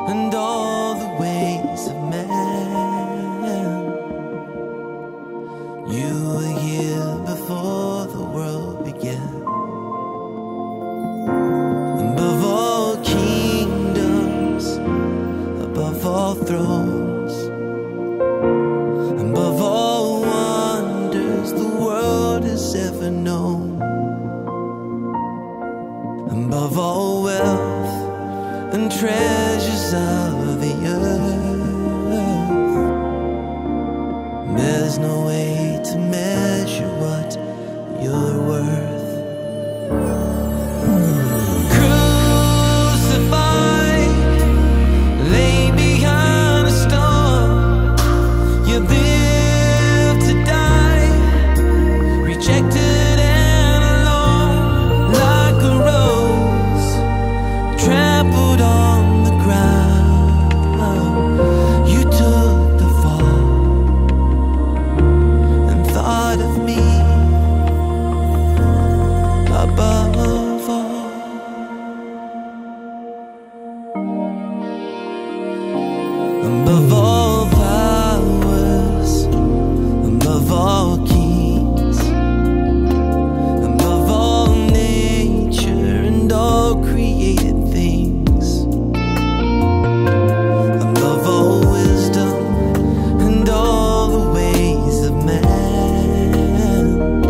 and all the ways of man. You were here before the world began. Above all kingdoms, above all thrones, above all wonders the world has ever known, above all wealth and treasures of the earth, there's no way to measure what you're worth. Crucified, laid behind a stone, you lived to die, rejected and alone, like a rose trampled on the ground. You took the fall and thought of me above all. Above all powers, above all kings, above all nature and all created things, above all wisdom and all the ways of man.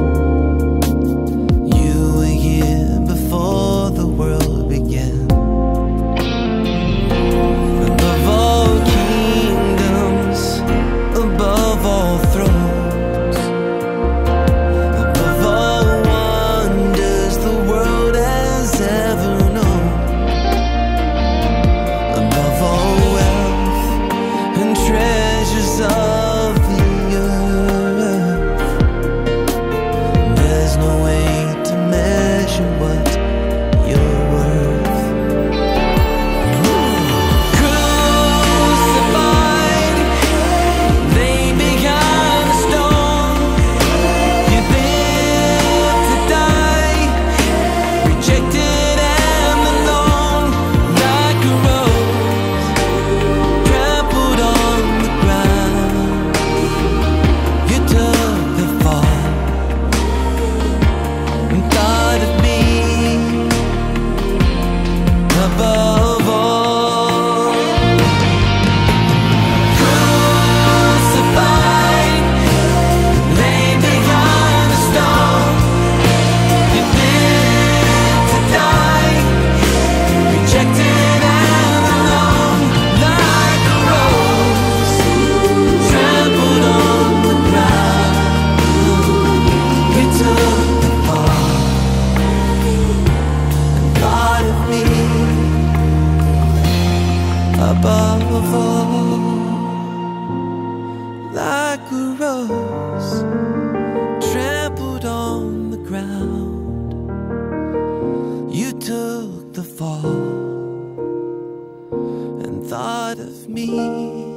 You were here before the world began. Above all kingdoms, above all thrones, above all wonders the world has ever known, above all wealth and treasures of the earth, there's no way to measure what you're worth. Crucified, laid behind a stone, you lived to die, rejected and alone, like a rose trampled on the ground. You took the fall and thought of me above all. Crucified, laid behind a stone, you lived to die, rejected and alone, like a rose trampled on the ground. You took the fall and thought of me above all. Like a rose trampled on the ground, you took the fall and thought of me